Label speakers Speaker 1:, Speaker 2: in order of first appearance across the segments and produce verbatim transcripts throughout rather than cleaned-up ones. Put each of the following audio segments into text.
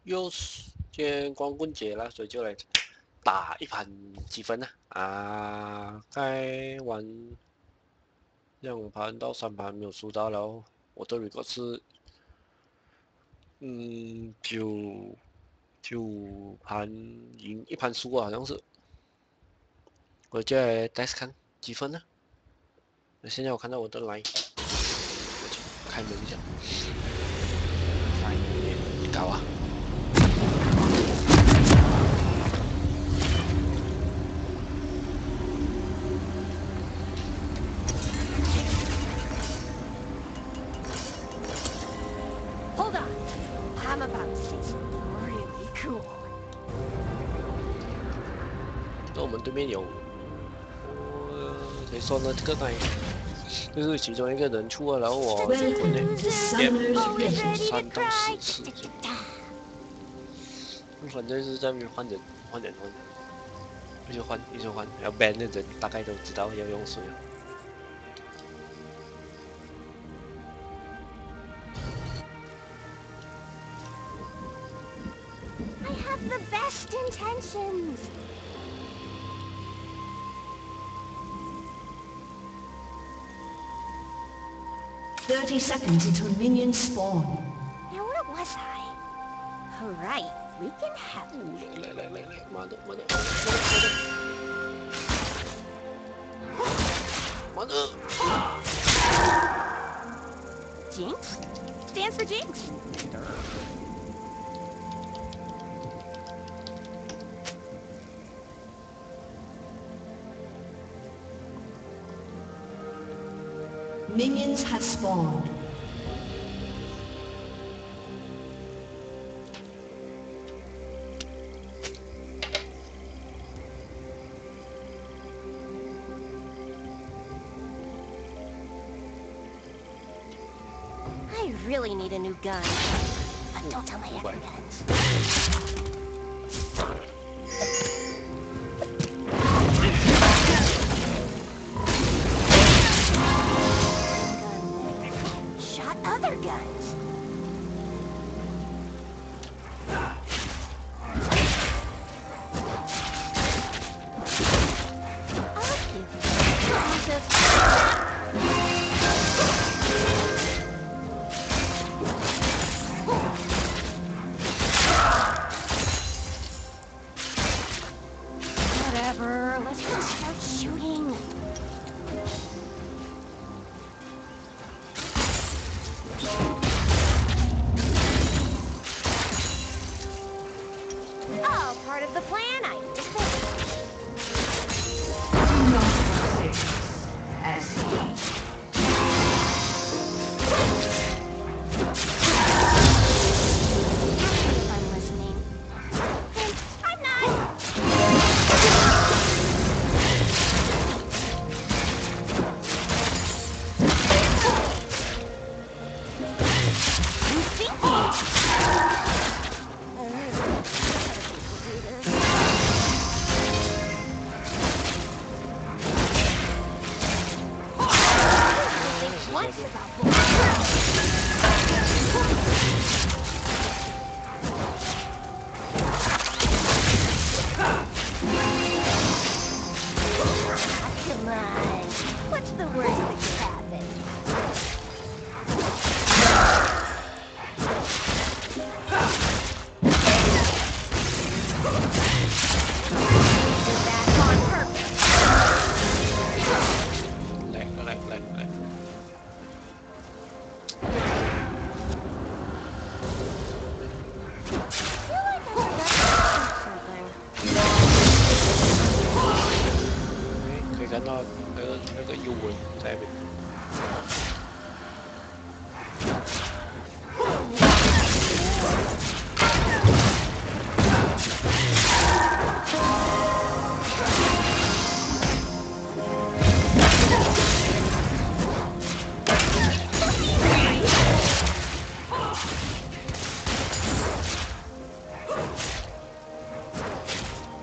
Speaker 1: 又是今天光棍节了，所以就来打一盘积分啊！啊，该玩两盘到三盘没有输到，然后我的 record 是嗯九九盘赢一盘输啊，好像是。我就来 test 看积分呢。那现在我看到我的 line， 我去开门一下。line 你搞啊！
Speaker 2: Hold on, I'm about to say something really cool.
Speaker 1: 那我们对面有，我谁说呢？这个 line 就是其中一个人出了，然后我结婚呢，也三到四次就，反正是在那边换人，换人换人，一直换一直换，然后 ban 的人大概都知道要用谁了。
Speaker 2: I have the best intentions.
Speaker 3: Thirty seconds until minions spawn.
Speaker 2: Now where was I? Alright, we can have
Speaker 1: 来来来来，妈的妈的妈的妈的！
Speaker 2: Jinx? Stands for Jinx.
Speaker 3: Minions have spawned.
Speaker 2: I really need a new gun. But don't tell my other guns. Shot other guns. I'll give you lots of... Whatever, let's just start shooting. All part of the plan, I think.
Speaker 3: Do not resist. As he.
Speaker 2: If I'm listening. And I'm not. I'm thinking. Once about boys. Come on. What's the worst that could happen? You're back on purpose.
Speaker 1: แหลกแหลกแหลกแหลก
Speaker 2: I feel like I forgot something.
Speaker 1: 可以看到那个那个幽纹在那边。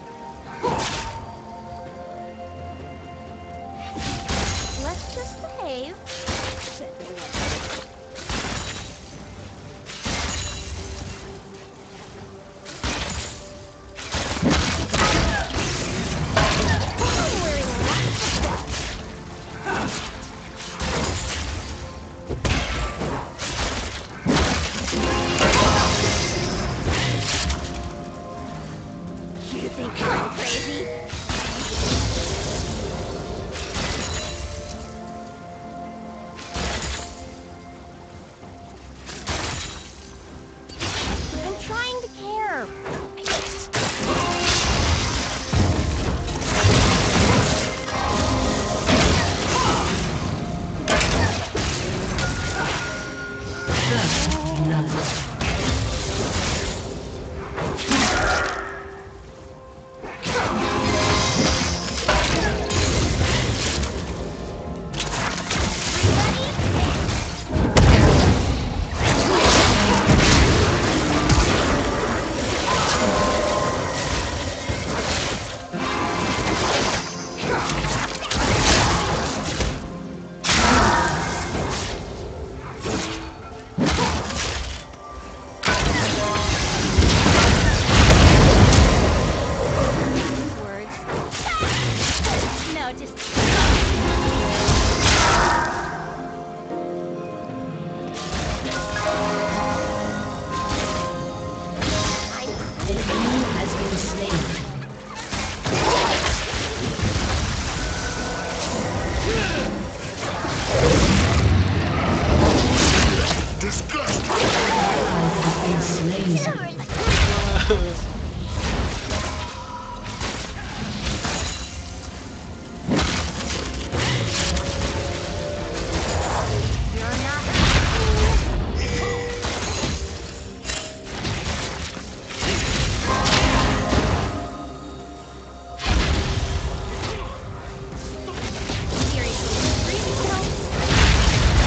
Speaker 2: Let's just say care.
Speaker 3: First blood.
Speaker 2: Words. No, just.
Speaker 3: An enemy has been slain. Has been slain.
Speaker 2: You're not. Seriously, really help?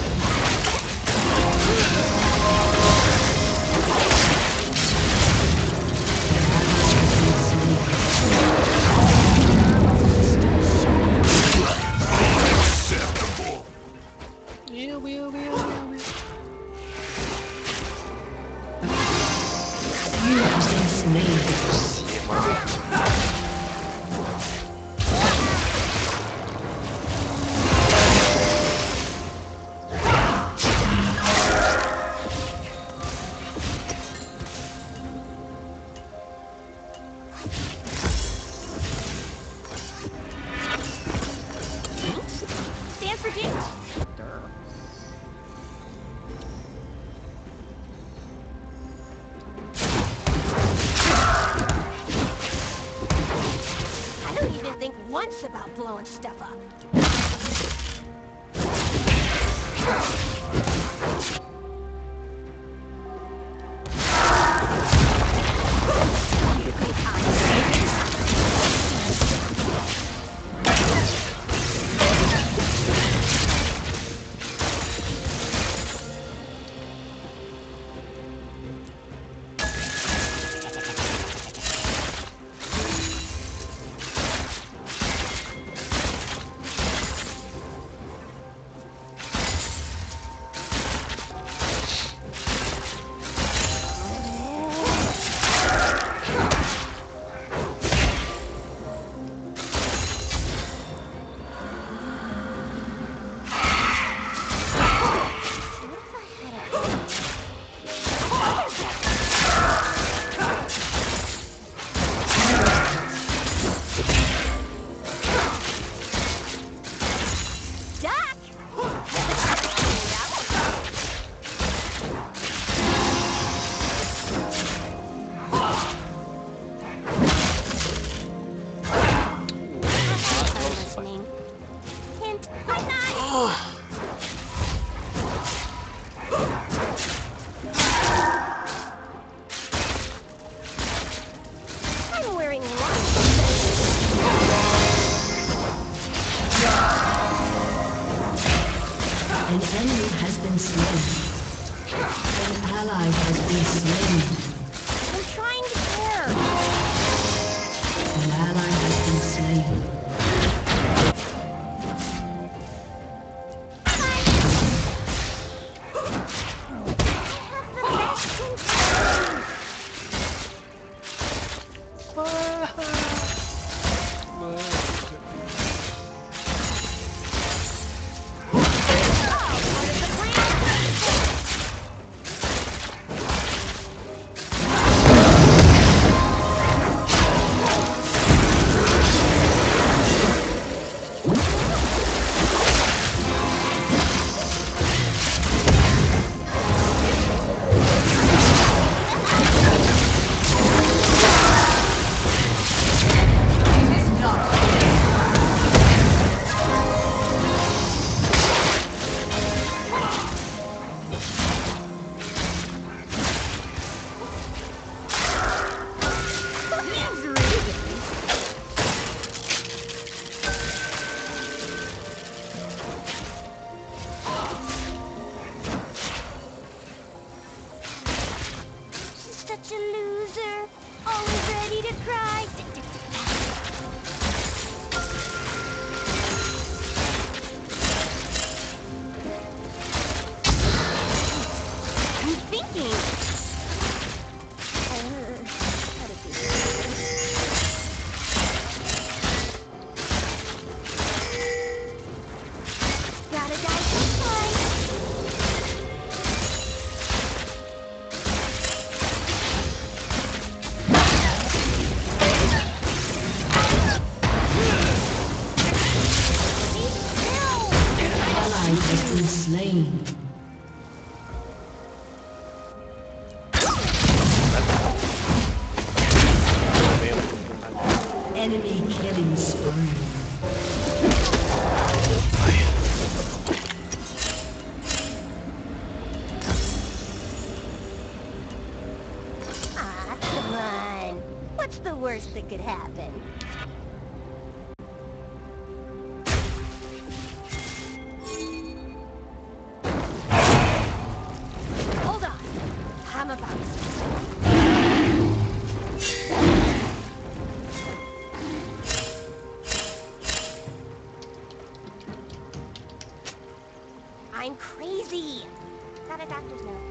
Speaker 1: Yeah, we are, we are, we are, we are.
Speaker 3: You have been slain.
Speaker 2: Stand for Jake. I don't even think once about blowing stuff up.
Speaker 3: An enemy has been slain. An ally has been slain.
Speaker 2: I'm trying to care.
Speaker 3: An ally has been slain.
Speaker 2: always ready to cry. I'm thinking. Uh, how to do this? Gotta die sometime. Be still.
Speaker 3: An ally has been slain. Enemy killing spree.
Speaker 2: Ah, come on. What's the worst that could happen? Hold on. I'm about to. I'm crazy. Got a doctor's note.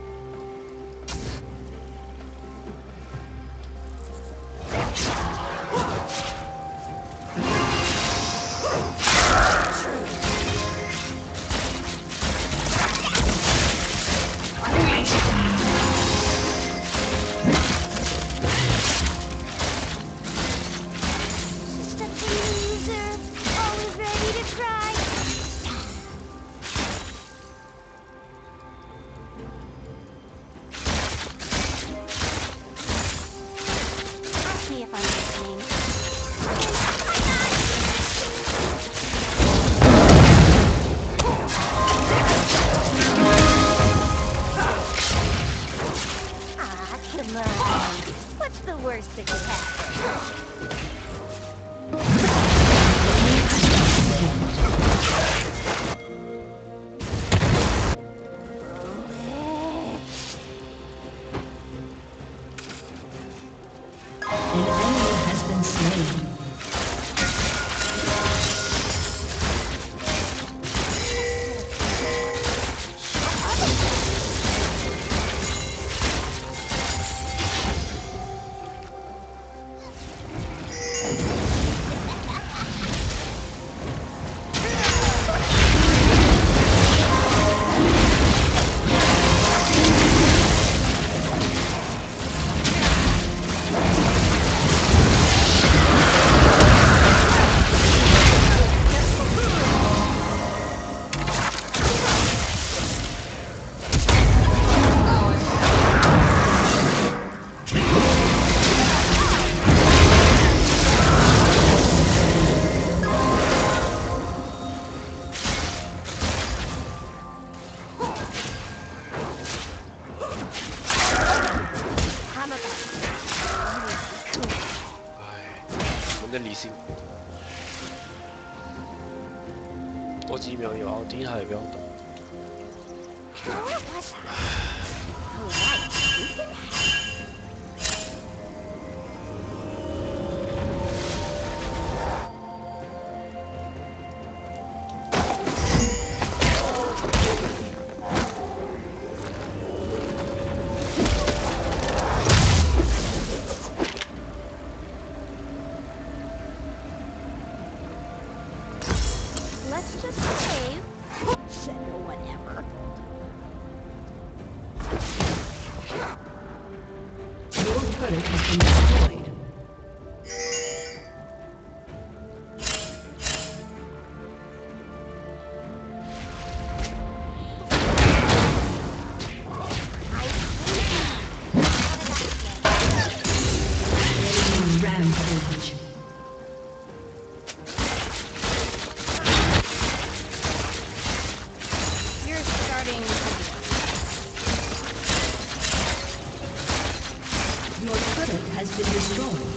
Speaker 2: Just a loser, always ready to cry. Ask me if I'm listening. Ah, come on. What's the worst that could happen?
Speaker 3: An enemy has been slain.
Speaker 2: I'm about to.
Speaker 1: 唉，我的理性，多幾秒有奧迪係比較多。
Speaker 2: What was that? Oh, right. Let's just save. Said whatever.
Speaker 3: Your turret has been destroyed. Enemy rampage.
Speaker 2: You're starting to.
Speaker 3: Your turret has been destroyed.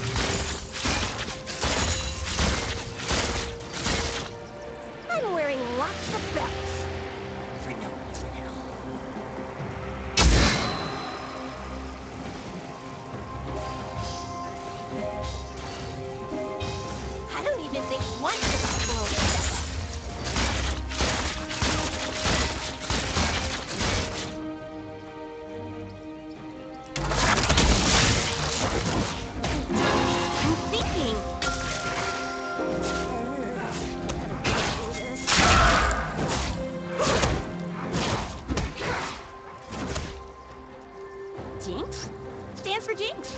Speaker 2: I'm wearing lots of belts. For no reason at all. I don't even think once about blowing stuff up. I'm thinking. Jinx? Stand for Jinx.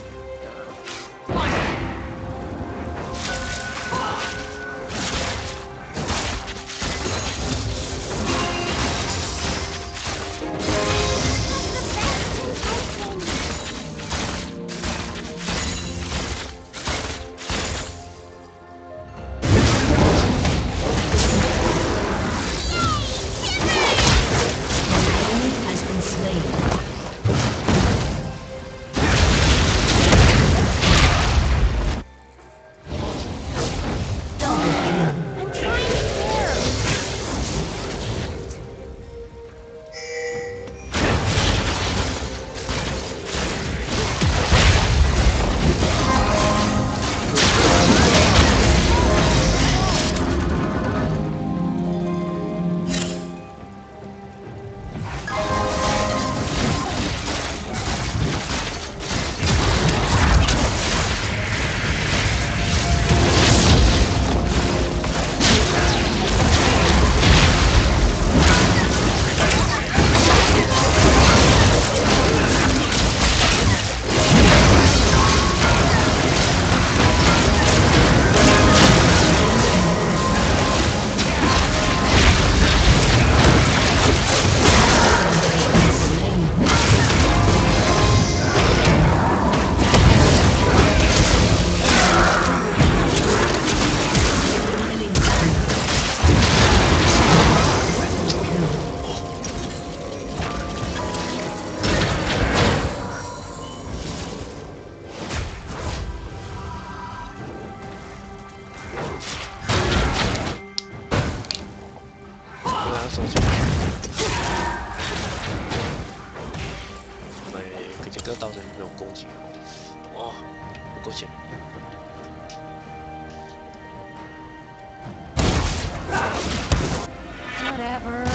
Speaker 4: Whatever.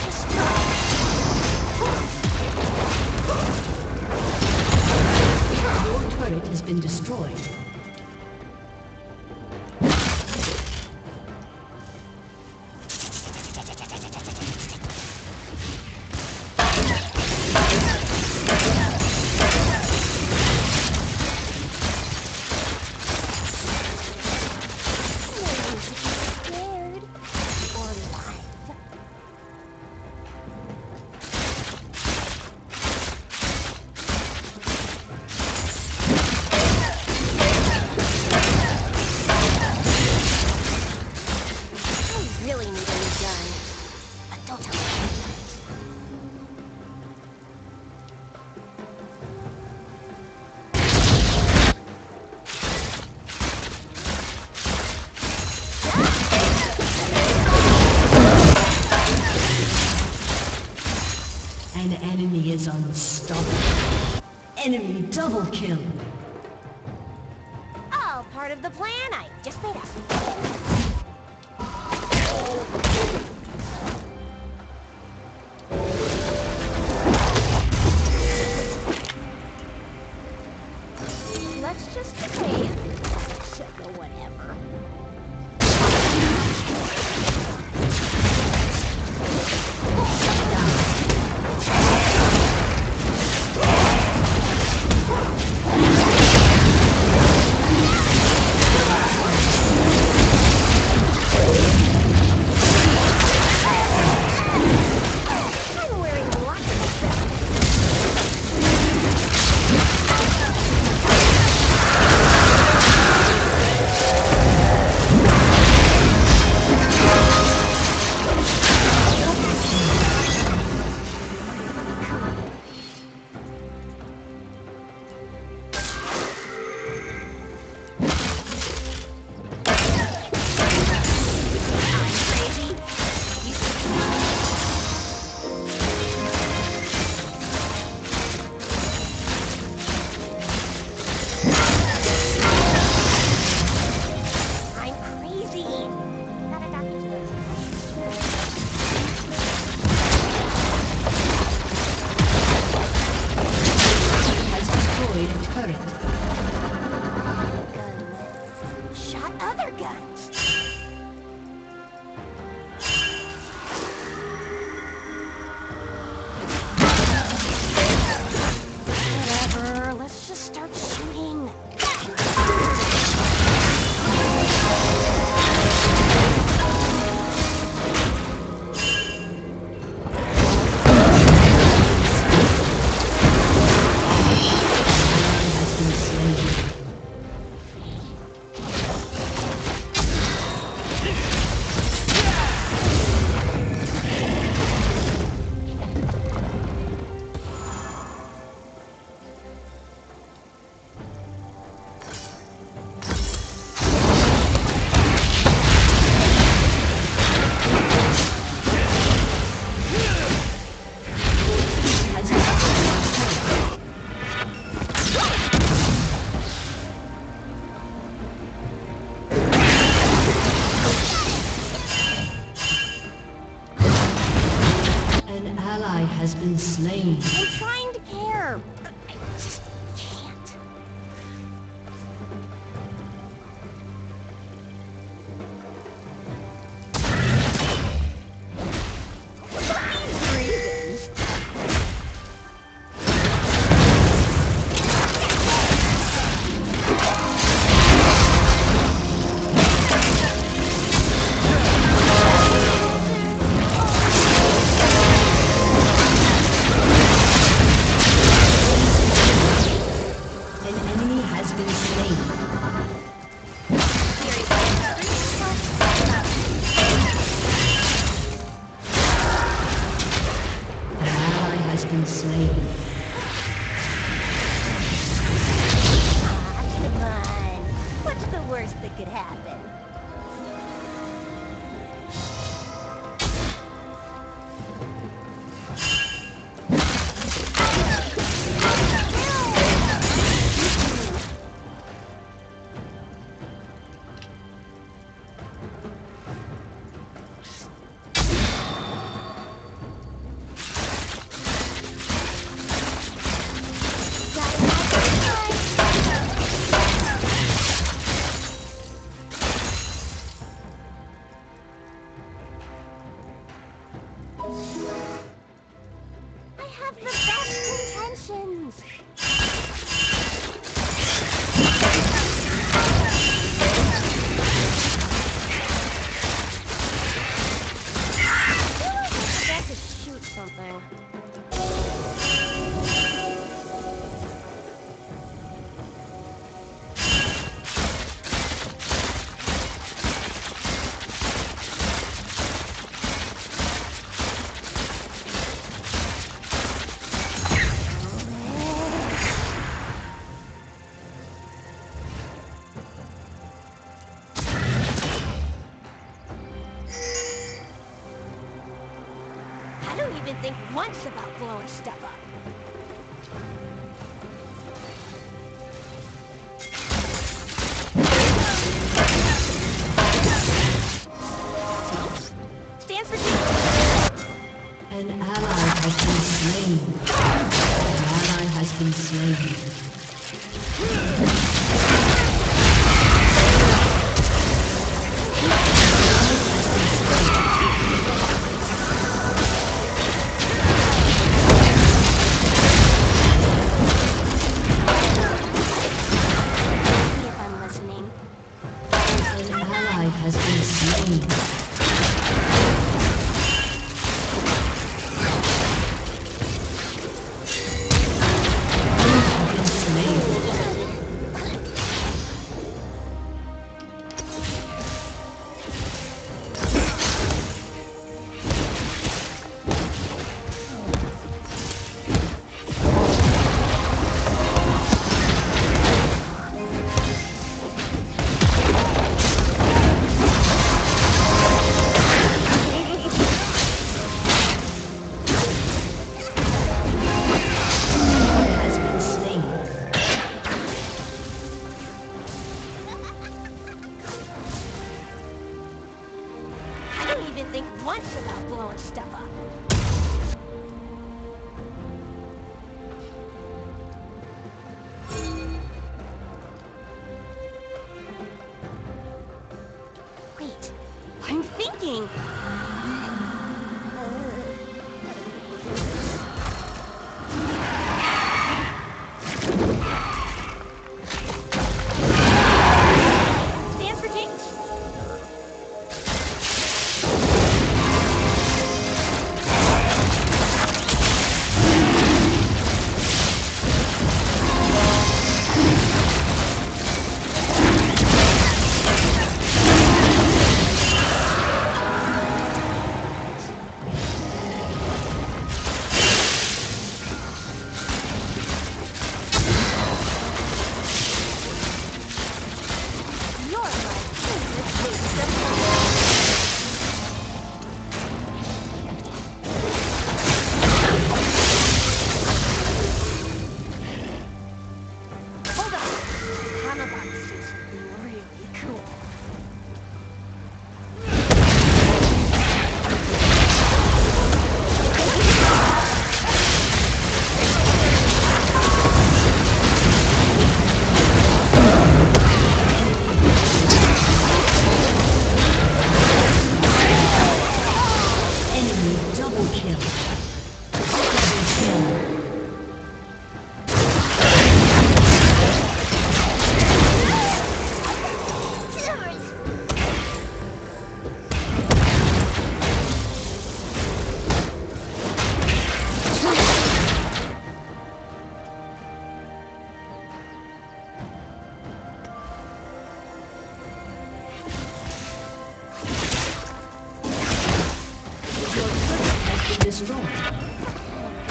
Speaker 3: Your turret has been destroyed.
Speaker 2: Scared. Or life. I really need a new gun. But don't tell me.
Speaker 3: An enemy is unstoppable. Enemy double kill.
Speaker 2: All part of the plan I just made up. Let's just say, shit, no, whatever. I'm wearing lots of stuff.
Speaker 3: destroyed a turret.
Speaker 2: Gun shot other guns. Whatever, let's just start shooting.
Speaker 3: An ally has been slain.
Speaker 2: I'm trying to care. I just can't. These reasons.
Speaker 3: An enemy has been slain. An ally has been slain.
Speaker 2: Ah, come on. What's the worst that could happen? I have the best intentions. I feel like I forgot to shoot something. I don't even think once about blowing stuff up. Stands for two.
Speaker 3: An ally has been slain. An ally has been slain.
Speaker 2: If I'm listening.
Speaker 3: An ally has been slain. Have been slain. Has been slain.
Speaker 2: I don't even think once about blowing stuff up. talking. Stand for Jinx. You're my favorite piece of Hold on. I'm about to say something really cool.
Speaker 3: Enemy double kill. Double kill. Your turret has been destroyed.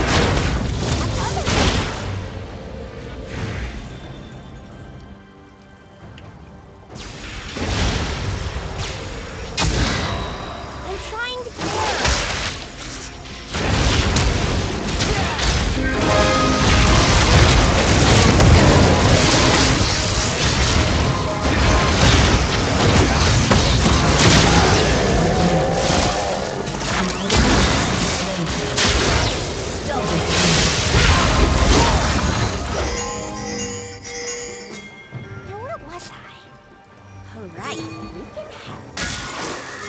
Speaker 2: I'm trying to care.
Speaker 3: Double kill.
Speaker 2: Now where was I? All right, we can have.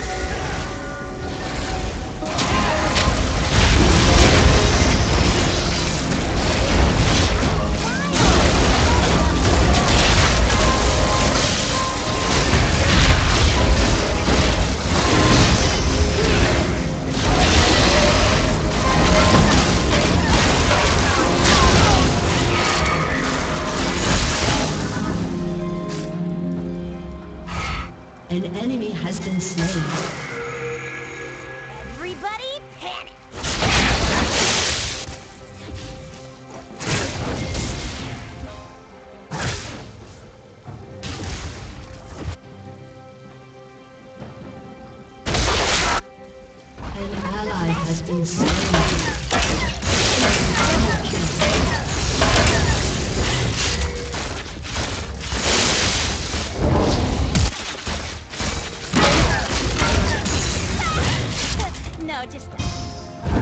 Speaker 3: An enemy has been slain.
Speaker 2: Everybody panic.
Speaker 3: An ally has been slain. Double kill.
Speaker 2: No, just that.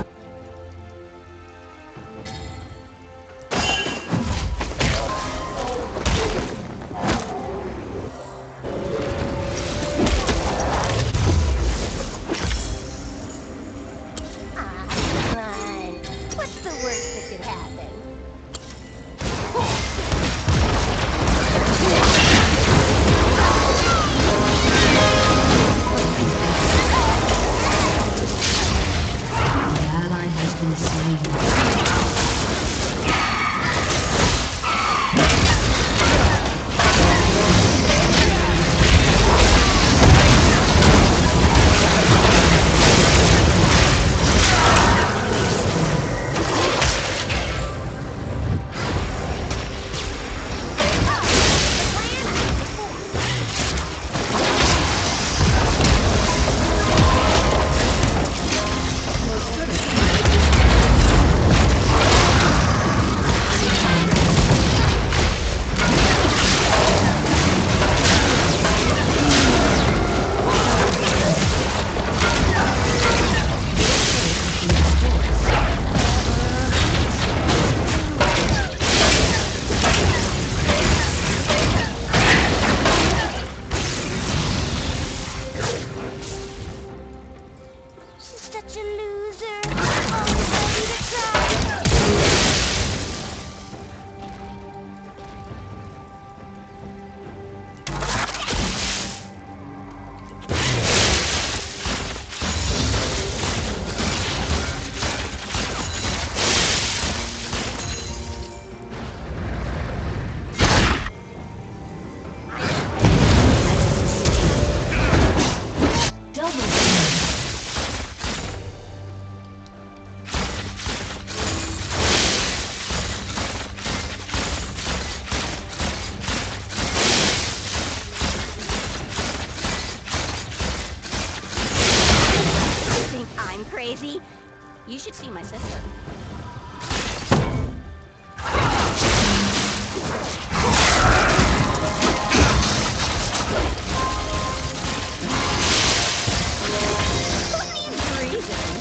Speaker 2: Ah, crazy. You should see my sister. Who needs reason?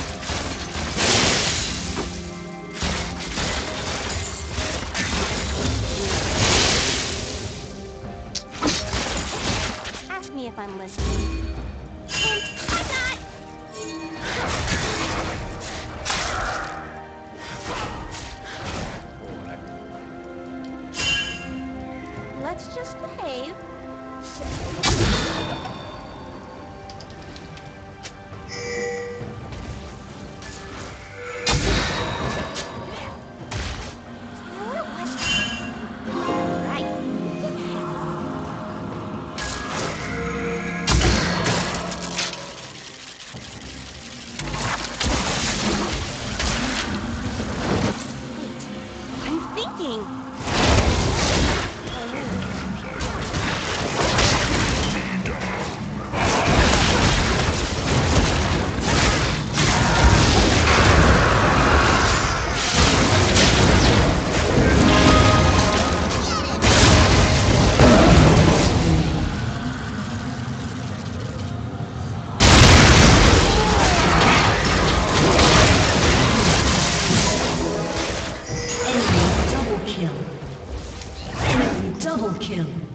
Speaker 2: Ask me if I'm listening. And I'm not! Let's just behave. What was right? Wait, I'm thinking.
Speaker 3: Enemy double kill. Enemy double kill.